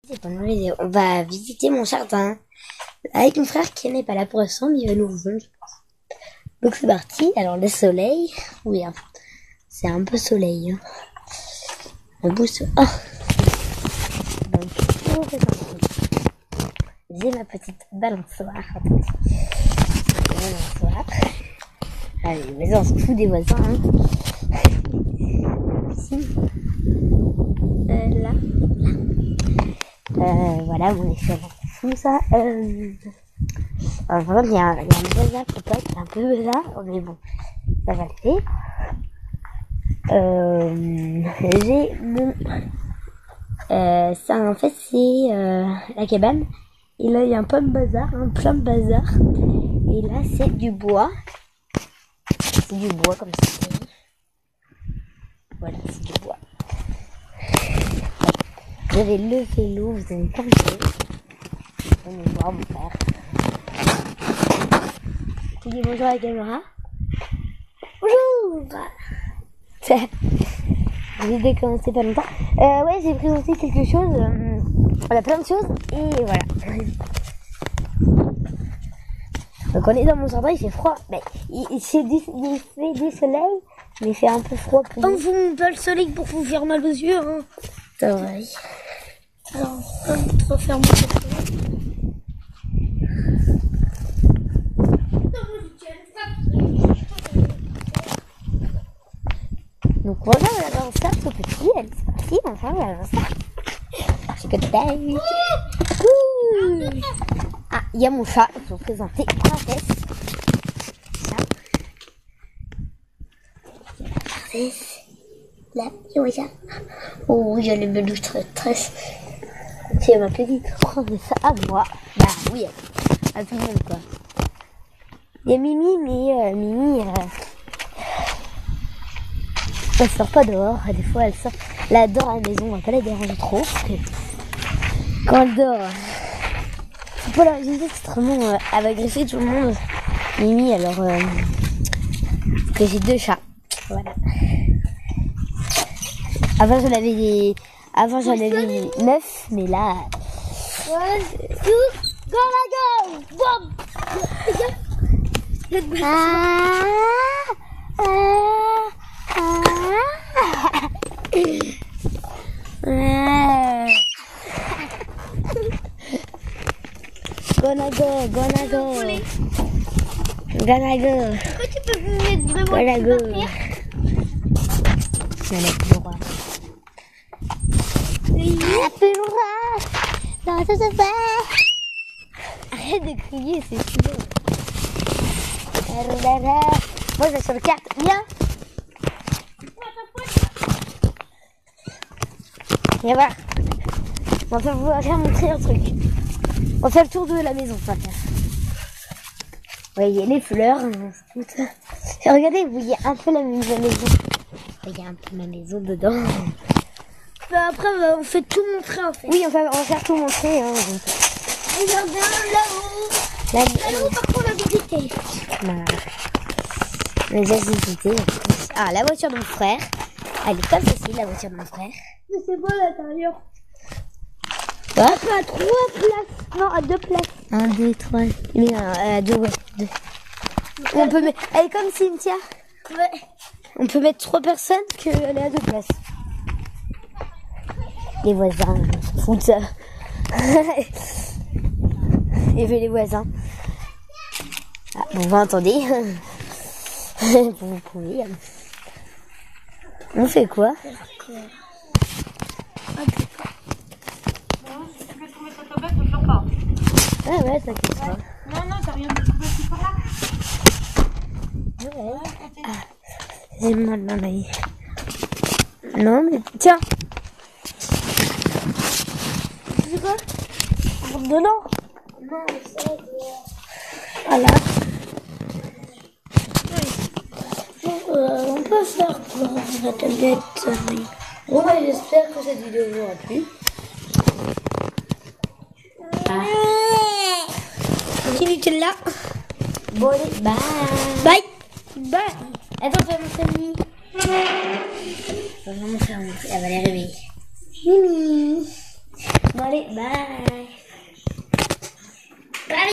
C'est pas une mauvaise idée. On va visiter mon jardin avec mon frère qui n'est pas là pour l'instant, mais il va nous rejoindre, je pense. Donc c'est parti. Alors le soleil, oui, hein. C'est un peu soleil. Hein. Un beau soleil. Oh. Donc c'est parti. J'ai ma petite balançoire. Allez, vas-y, on se fout des voisins. Hein. Ici. Là. Voilà, mon échelle, fou ça. Alors, il y a un voisin qui est un peu bizarre, mais bon, ça va le faire. J'ai mon... ça, en fait, c'est la cabane. Et là, il y a un plein de bazar, plein de bazar. Et là, c'est du bois. C'est du bois, comme ça. Voilà, c'est du bois. Vous avez le vélo, vous avez plein de choses. On va voir mon frère. Tu dis bonjour à la caméra. Bonjour. J'ai décommencé pas longtemps. Ouais, j'ai présenté quelque chose. On a plein de choses. Et voilà. Donc on est dans mon jardin, il fait froid. Mais il fait du soleil, mais il fait un peu froid pour nous. On vous montre pas le soleil pour vous faire mal aux yeux. Hein. C'est vrai. Alors, on va te refaire mon soleil. Donc voilà, on a ça tout petit, elle est partie, enfin voilà ça. J'ai que taille. Ah, il y a mon chat, je vais vous présenter Princesse. Ça. La princesse. Là, il y a ça. Oh, il y a les belles stress. C'est ma petite princesse à moi. Bah oui, à tout le monde quoi. Il y a Mimi, mais Mimi... elle sort pas dehors, des fois elle sort. Là, elle dort à la maison, on va pas la déranger trop. Parce que quand elle dort, c'est pas la vie extrêmement. Elle va griffer tout le monde. Mimi, alors que j'ai 2 chats. Voilà. Avant j'en avais des 9, mais là. Ouais, tout dans la gueule. Boum. Gonna go. Pourquoi tu peux me mettre vraiment Gonna go. Non, ça se fait. Arrête de crier, c'est sûr. Moi, je vais sur le carte. Viens. Viens voir. On va vous montrer un truc. On va faire le tour de la maison. Vous voyez les fleurs. Et regardez, vous voyez un peu la maison. Il y a un peu ma maison dedans. Après, on fait tout montrer en fait. Oui, on va faire tout montrer. Hein. Regardez là-haut. Là-haut, par contre, la visité. Voilà. On a déjà visité. Ah, la voiture de mon frère. Elle est comme ceci, la voiture de mon frère. Mais c'est beau à l'intérieur. Quoi? À 3 places. Non, à 2 places. 1, 2, 3. Mais non, à 2, ouais. 2. On peut mettre. Elle est comme Cynthia. Ouais. On peut mettre 3 personnes qu'elle est à 2 places. Les voisins, on s'en fout de ça. Et les voisins. Ah, bon, attendez. Vous pouvez. On fait quoi? Ah ouais, t'inquiète pas. Non, t'as rien de trouvé par là. Ouais. Ah, j'ai mal dans l'œil. Non, mais tiens. C'est quoi? On rentre dedans. Non, ça Voilà. on peut faire pour la tablette. Bon, bah, j'espère que cette vidéo vous aura plu. Fini là. Bon, allez, bye. Bye. Bye. Attends, fais montrer Mimi. Je vais vraiment faire montrer. Elle va les réveiller. Mimi. Bon allez, bye.